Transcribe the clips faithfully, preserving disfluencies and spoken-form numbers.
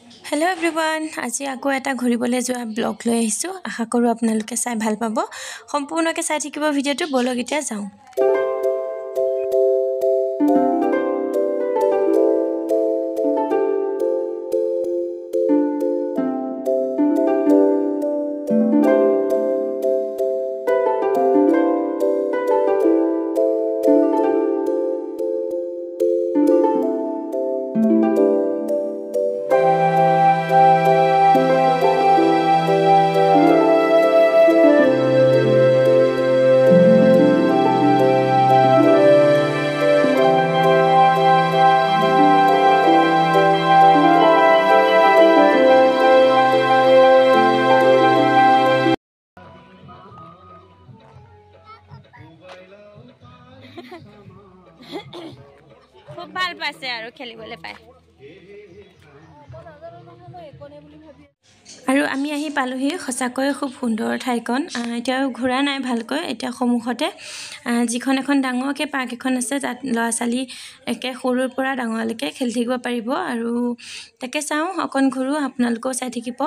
Hello everyone, আজি আকৌ এটা ঘুৰিবলৈ যোৱা ব্লগ লৈ আহিছো। আশা কৰো আপোনালোকে চাই ভাল পাব। সম্পূৰ্ণকৈ চাই থাকিব ভিডিওটো। বলক এতিয়া যাওঁ। খুব ভাল পাইছে আৰু খেলিবলৈ পায়। আৰু আমি আহি পালোহি সঁচাকৈ খুব সুন্দৰ ঠাইখন। এতিয়া ঘূৰা নাই ভালকৈ। এতিয়া সন্মুখতে যিখন এখন ডাঙৰকৈ পাৰ্ক এখন আছে, তাত ল'ৰা ছোৱালী একে সৰুৰ পৰা ডাঙৰলৈকে খেলি থাকিব পাৰিব। আৰু তাকে চাওঁ, অকণ ঘূৰো, আপোনালোকেও চাই থাকিব।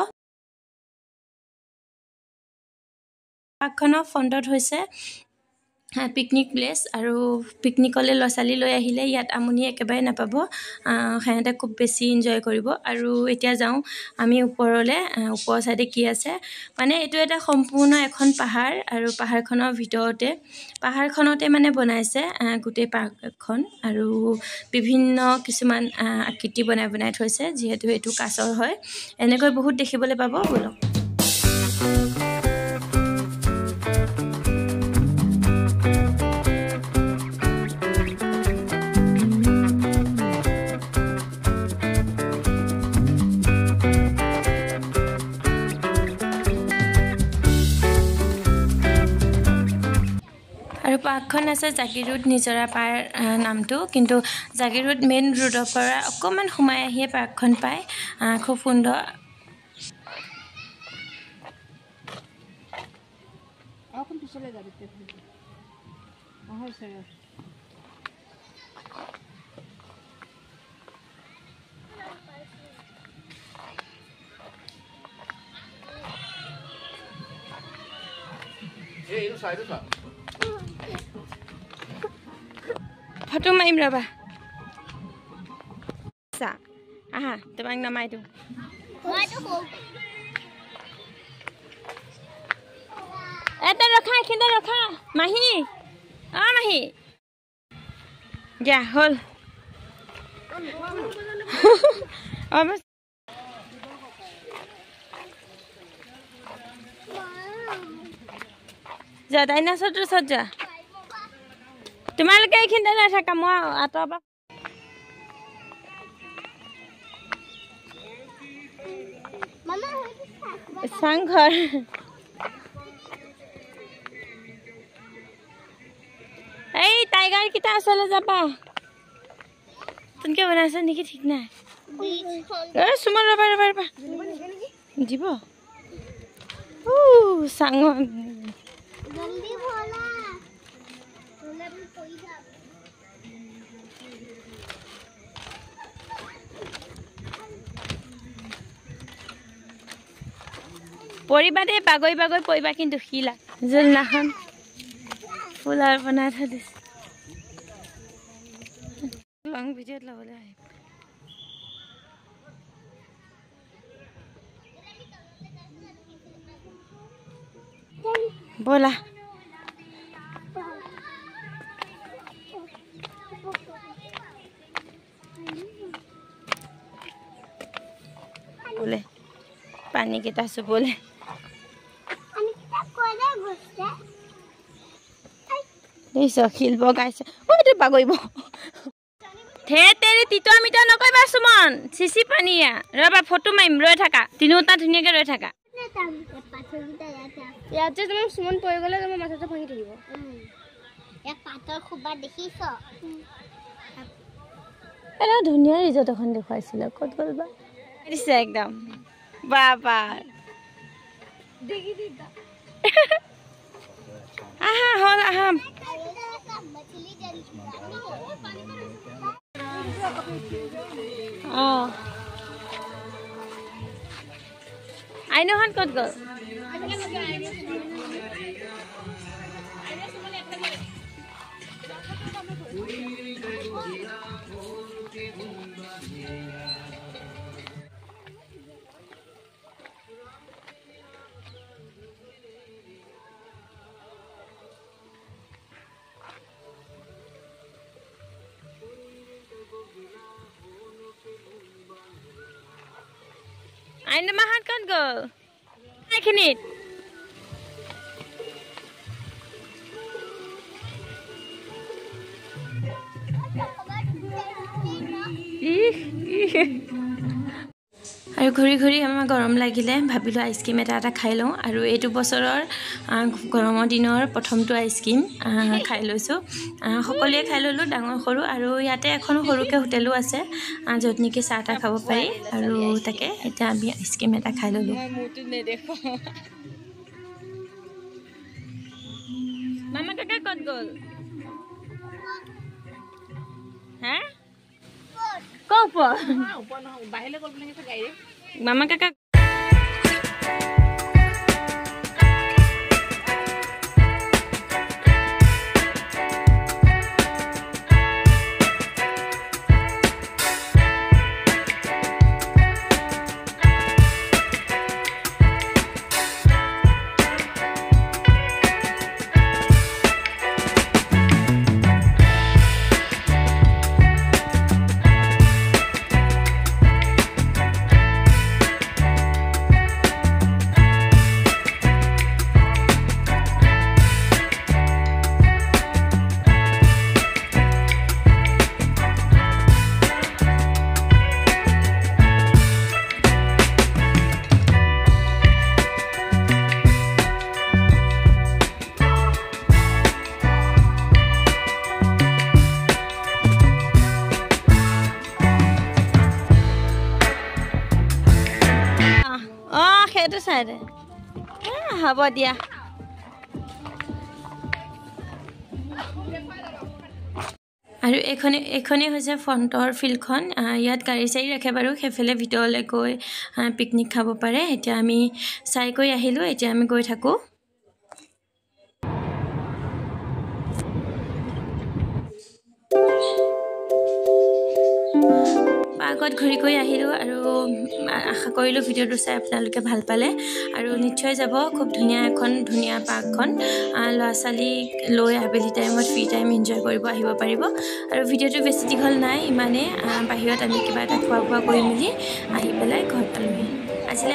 পাৰ্কখনৰ ফ্ৰণ্টত হৈছে পিকনিক প্লেচ, আৰু পিকনিকলৈ ল'ৰা ছোৱালী লৈ আহিলে ইয়াত আমনি একেবাৰে নাপাব। সিহঁতে খুব বেছি এনজয় কৰিব। আৰু এতিয়া যাওঁ আমি ওপৰলৈ। ওপৰৰ চাইডে কি আছে মানে, এইটো এটা সম্পূৰ্ণ এখন পাহাৰ, আৰু পাহাৰখনৰ ভিতৰতে পাহাৰখনতে মানে বনাইছে গোটেই পাৰ্কখন। আৰু বিভিন্ন কিছুমান আকৃতি বনাই বনাই থৈছে, যিহেতু এইটো কাছৰ হয়। এনেকৈ বহুত দেখিবলৈ পাব। বলক আৰু পাৰ্কখন আছে জাগিৰোড নিজৰা পাৰ নামটো, কিন্তু জাগিৰোড মেইন ৰোডৰ পৰা অকণমান সোমাই আহিয়ে পাৰ্কখন পায়। খুব সুন্দৰ। ফটো মাৰিম ৰবা। আহা, তোমাক নামাই দিওঁ। এটা ৰখা, এইখিনিতে ৰখা। মাহী, অ মাহী, যা হ'ল। যা ডাইনাছৰটোৰ ওচৰত যা। তোমালোকে এইখিনিতে নাথাকা, মই আঁতৰৰ পৰা চাংঘৰ। এই টাইগাৰ কেইটা ওচৰলৈ যাবা। তেনেকৈ বনাইছে নেকি ঠিক নাই। সুমন ৰবা ৰবা ৰবা দিব চাঙৰ। পৰিবা দেই, বাগৰি বাগৰি পৰিবা কিন্তু শিলা। যোনদিনাখন ফুলৰ বনাই থৈ দিছে, লং ভিডিঅ'ত ল'বলৈ আহিম। ব'লা বোলে পানী কেইটা চুবলে। শিল বগাইছে, এইটো বাগৰিব। ধেৰ তেৰি তিতা মিতা নকৰিবা সুমন, চিচি পানীয়া। ৰবা ফটো মাৰিম, ৰৈ থাকা। তিনিওটা ধুনীয়াকে ৰৈ থাকা। ইয়াত যে তোমাৰ সুমন পৰি গ'লে তোমাৰ মাথাটো ভাঙি থাকিব। এটা ধুনীয়া ৰিজৰ্ট এখন দেখুৱাইছিলে, ক'ত গ'ল বা দিছে একদম। বাবা আহা হ'ল, আহা। অঁ আইনুহঁত ক'ত গ'ল আইনু মাহঁত ক'ত গ'ল এইখিনিত আৰু ঘূৰি ঘূৰি আমাৰ গৰম লাগিলে ভাবিলোঁ আইচক্ৰীম এটা এটা খাই লওঁ আৰু এইটো বছৰৰ গৰমৰ দিনৰ প্ৰথমটো আইচক্ৰীম খাই লৈছোঁ সকলোৱে খাই ল'লোঁ ডাঙৰ সৰু আৰু ইয়াতে এখন সৰুকৈ হোটেলো আছে য'ত নেকি চাহ তাহ খাব পাৰি আৰু তাকে এতিয়া আমি আইচক্ৰীম এটা খাই ল'লোঁ মামা কাকা ক'ত গ'ল হা ক'ৰ বাহিৰলৈ গ'ল বুলি কৈছে গাড়ী মামা কাকা সেইটো চাইডে হ'ব দিয়া আৰু এখনে এখনে হৈছে ফ্ৰণ্টৰ ফিল্ডখন ইয়াত গাড়ী চাড়ী ৰাখে বাৰু সেইফালে ভিতৰলৈ গৈ পিকনিক খাব পাৰে এতিয়া আমি চাই কৰি আহিলোঁ এতিয়া আমি গৈ থাকোঁ পাৰ্কত ঘূৰি কৰি আহিলোঁ আৰু আশা কৰিলোঁ ভিডিঅ'টো চাই আপোনালোকে ভাল পালে আৰু নিশ্চয় যাব খুব ধুনীয়া এখন ধুনীয়া পাৰ্কখন ল'ৰা ছোৱালীক লৈ আবেলি টাইমত ফ্ৰী টাইম এনজয় কৰিব আহিব পাৰিব আৰু ভিডিঅ'টো বেছি দীঘল নাই ইমানে বাহিৰত আমি কিবা এটা খোৱা বোৱা কৰি মেলি আহি পেলাই